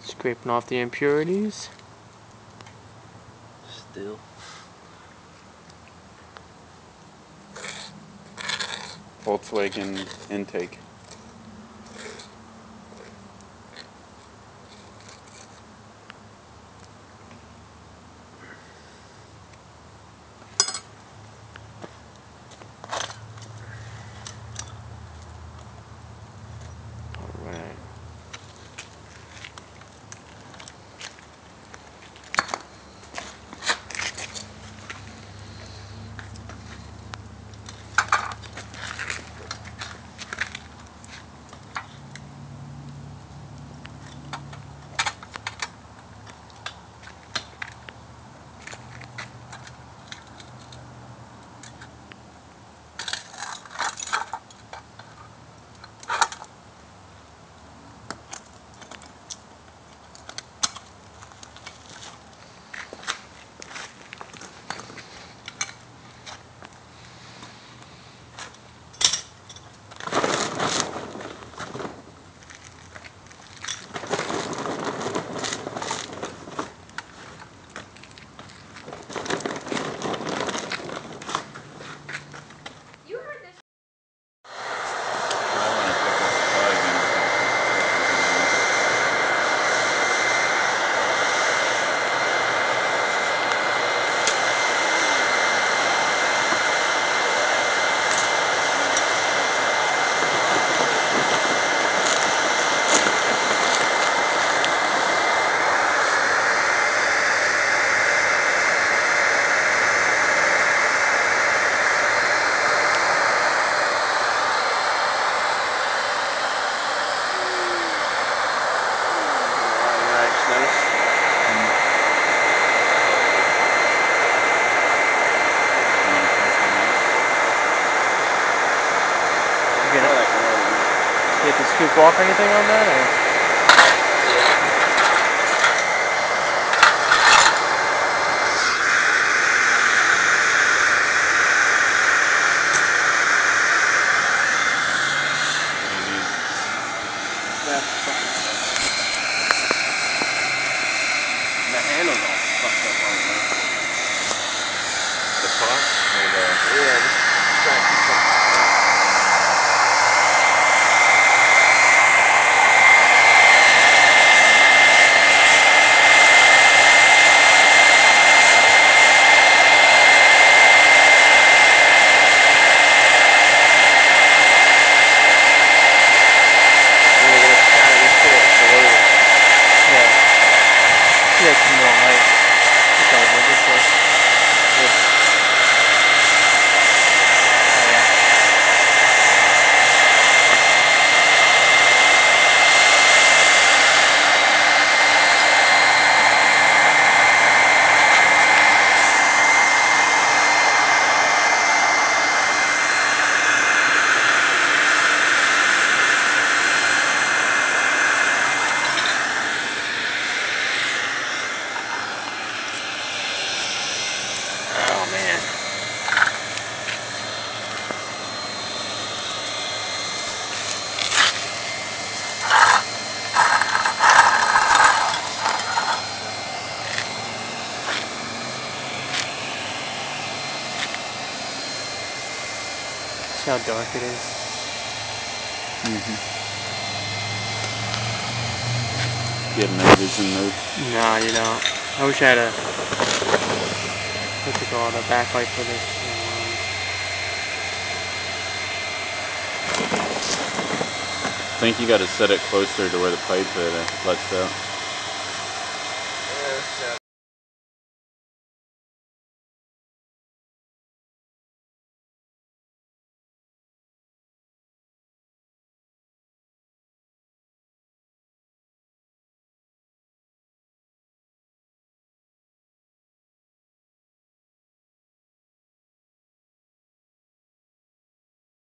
Scraping off the impurities. Still. Volkswagen intake. Alright. You have to scoop off anything on that, or? The handle's all fucked up on it. The pot? Or the... Yeah, just try to keep up. Yeah, it's more light. It's over this way. Yeah. Oh, yeah. Oh man. See how dark it is? You have no vision mode? No, you don't. I wish I had a what's it called, a backlight for this. I think you got to set it closer to where the pipe lets out. Yeah,